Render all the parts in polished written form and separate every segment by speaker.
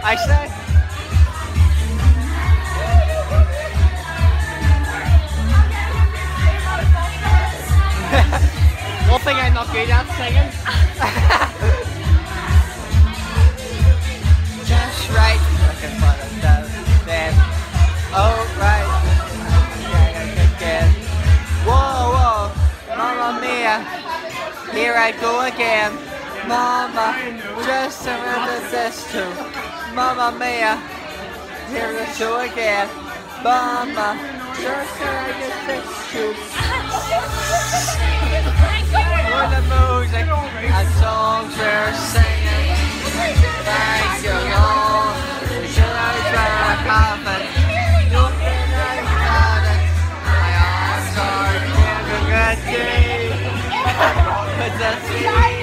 Speaker 1: Actually. One thing I'm not good at singing. Just right. Looking for the stuff. Then, oh right. Again. Whoa, whoa, Mamma Mia. Here I go again. Mama, just surrender this to Mamma Mia. Here I go again. Mama, just surrender this to. For the music and songs we're singing. Thank you, Lord. Should I try to have it? Looking at it. My arms are giving a day. But that's me.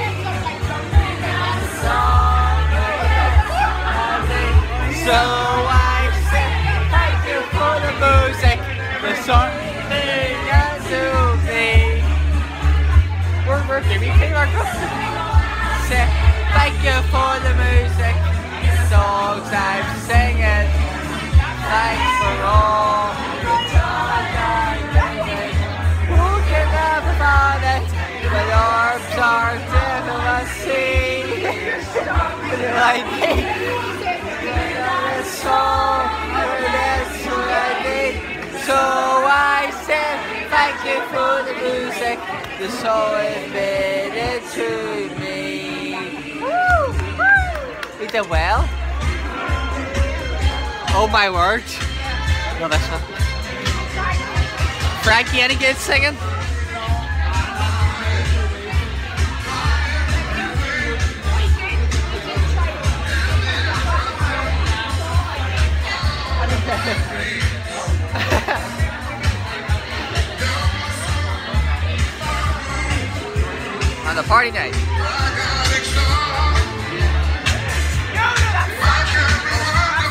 Speaker 1: So I say thank you for the music. The song thing to me. We're giving our say thank you for the music, songs I'm singing. Thanks for all the time I'm giving. Who can have about it? But arms are difficult to see. Like me, the song, that's what I need. So I said thank you for the music. The song admitted to me. Woo! Woo! We did well. Oh my word. No, this one. Frankie, any good singing? On the party night.